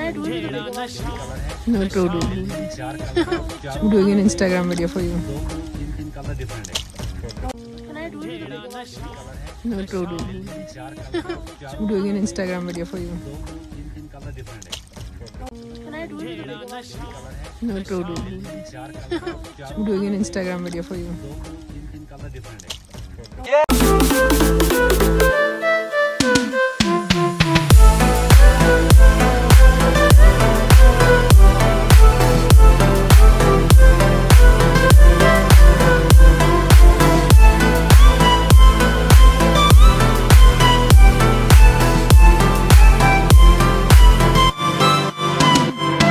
No, true, do. I'm doing an Instagram video for you. No, true, do. I'm doing an Instagram video for you. No, true, do. I'm doing an Instagram video for you.